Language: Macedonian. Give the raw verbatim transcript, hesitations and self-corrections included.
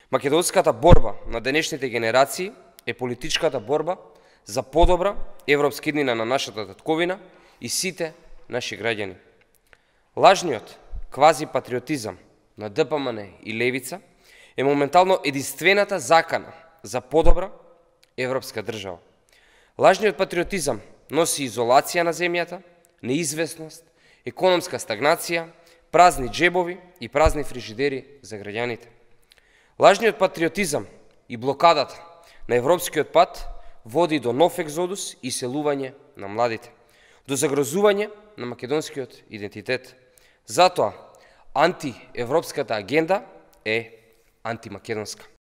Македонската борба на денешните генерации е политичката борба за подобра европска иднина на нашата татковина и сите наши граѓани. Лажниот квази-патриотизам на Д П М Н и Левица е моментално единствената закана за подобра европска држава. Лажниот патриотизам носи изолација на земјата, неизвестност, економска стагнација, празни джебови и празни фрижидери за граѓаните. Лажниот патриотизам и блокадата на европскиот пат води до нов екзодус и селување на младите, до загрозување на македонскиот идентитет. Затоа антиевропската агенда е антимакедонска.